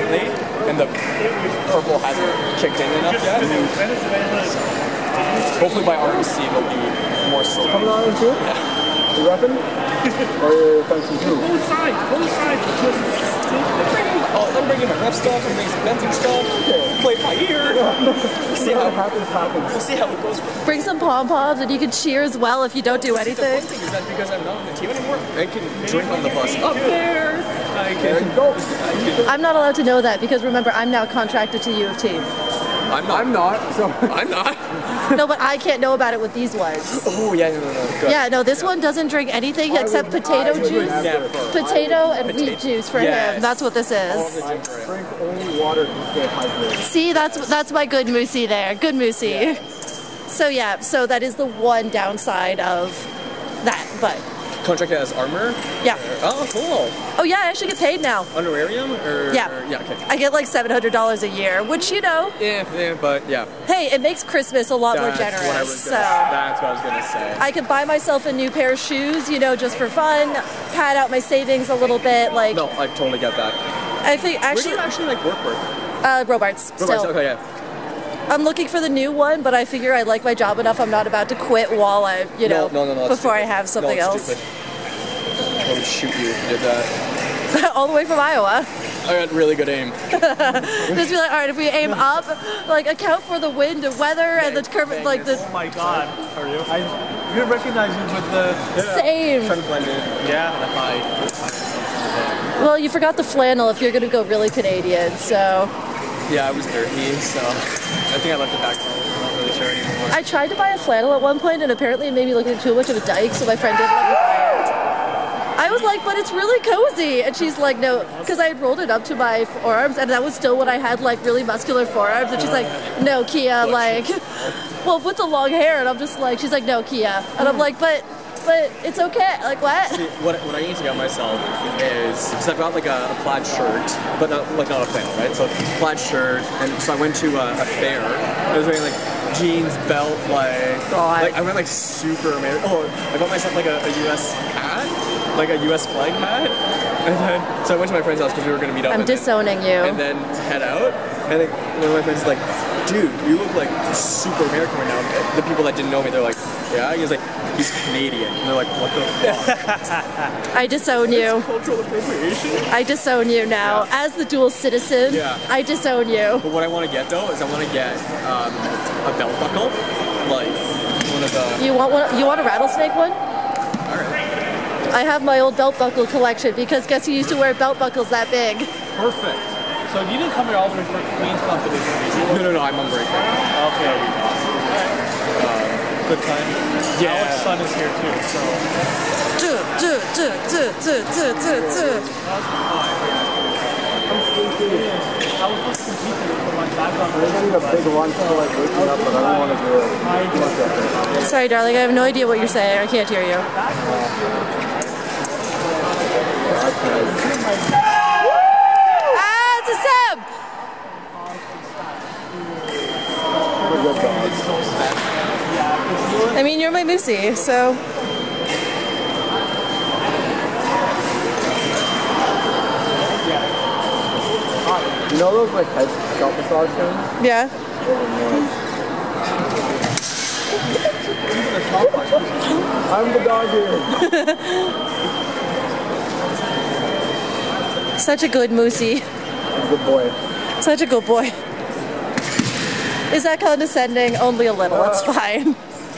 recently, and the purple hasn't kicked in enough yet. Hopefully by RMC it'll be more sticky. Coming on too? Yeah. You repping? Or you're fencing too? Both sides. I'm bringing my rep stuff, I'm bringing some fencing stuff, play it by ear. See how it happens. We'll see how it goes. Bring some pom-poms and you can cheer as well if you don't do anything. The fun thing is that because I'm not on the team anymore, I can drink on the bus up there. There you go. I'm not allowed to know that because remember, I'm now contracted to U of T. I'm not. No, but I can't know about it with these ones. Oh, yeah, no. Good. Yeah, no, this one doesn't drink anything except potato juice. Potato and wheat juice for him. That's what this is. I drink only water to stay hydrated. See, that's my good Moosey there. Good Moosey. Yeah. So that is the one downside of that, but... Contracted as armor? Yeah. Oh, cool. Oh yeah, I actually get paid now. Honorarium? Yeah. Yeah, okay. I get like $700 a year, which you know. Yeah, but yeah. Hey, it makes Christmas a lot more generous. That's what I was gonna say. I could buy myself a new pair of shoes, you know, just for fun, pad out my savings a little bit, like... No, I totally get that. I think actually... Where do you actually like work? Robarts, still. Okay, yeah. I'm looking for the new one, but I figure I like my job enough I'm not about to quit while I, No, before I have something else. Stupid. I would shoot you if you did that. All the way from Iowa. I got really good aim. Just be like, alright, if we aim up, like account for the wind and weather and the curve, like the... Oh my god. How are you? I'm gonna recognize you with the... Same. Trying to blend in. Yeah. The high. Well, you forgot the flannel if you're gonna go really Canadian, so... Yeah, I was dirty, so I think I left it back home. I'm not really sure anymore. I tried to buy a flannel at one point and apparently it made me look like too much of a dyke, so my friend didn't let me buy it. I was like, but it's really cozy. And she's like, no, because I had rolled it up to my forearms and that was still when I had like really muscular forearms. And she's like, no, Kia, like, well, with the long hair. And I'm just like, she's like, no, Kia. And I'm like, but it's okay. Like, what? See, what I need to get myself is, because I've got like a plaid shirt, but not a flannel, right? So plaid shirt, and so I went to a fair. I was wearing like jeans, belt, like I went like super American. Oh, I got myself like a US hat, like a US flag hat, and then so I went to my friend's house because we were gonna meet up. I'm disowning you. And then head out, and like one of my friends is like, dude, you look like super American right now. The people that didn't know me, they're like, yeah. He was like, he's Canadian. And they're like, what the fuck? I disown you. Cultural appropriation? I disown you now. Yeah. As the dual citizen, I disown you. But what I want to get though is I want to get a belt buckle, like one of the... You want a rattlesnake one? Alright. I have my old belt buckle collection because guess who used to wear belt buckles that big? Perfect. So you didn't come here all the way for Queen's competition? No, I'm on break right now. Okay. Good time. Yeah. Alex's son is here too, so. I was supposed to compete for my background. I need a big lunch to like wake me up, but I don't want to do it. Sorry, darling, I have no idea what you're saying. I can't hear you. It's a sub! I mean, you're my Moosey, so... You know those like head scalp massage things? Yeah. I'm the dog here. Such a good Moosey. Good boy. Such a good boy. Is that condescending? Only a little, it's fine.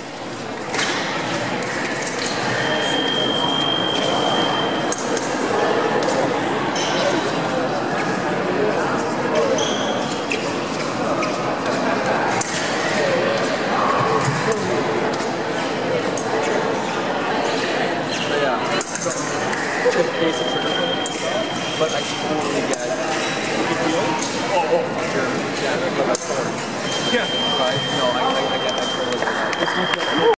Basic but I totally get yeah, but that's hard. Yeah. Right? No, I get that.